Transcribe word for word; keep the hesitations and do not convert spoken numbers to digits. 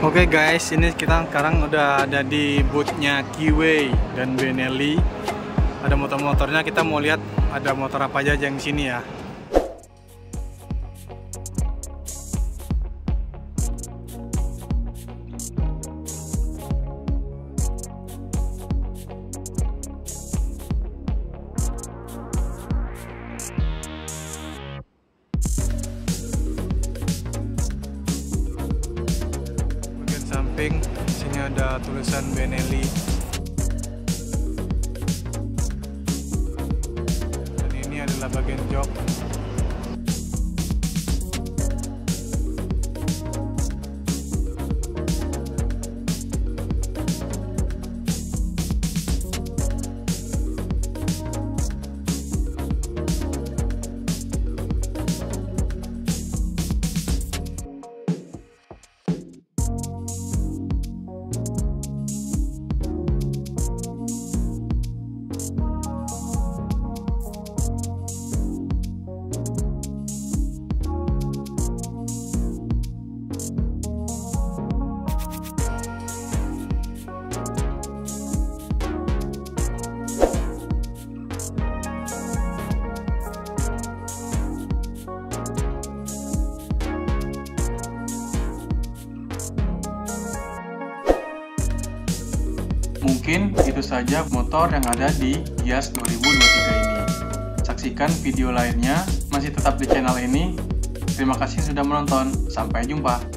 Oke okay guys, ini kita sekarang udah ada di boothnya Giias dan Benelli. Ada motor-motornya, kita mau lihat ada motor apa aja yang di sini ya. Samping sini ada tulisan Benelli, dan ini adalah bagian jok. Mungkin itu saja motor yang ada di Giias dua ribu dua puluh tiga ini. Saksikan video lainnya, masih tetap di channel ini. Terima kasih sudah menonton, sampai jumpa.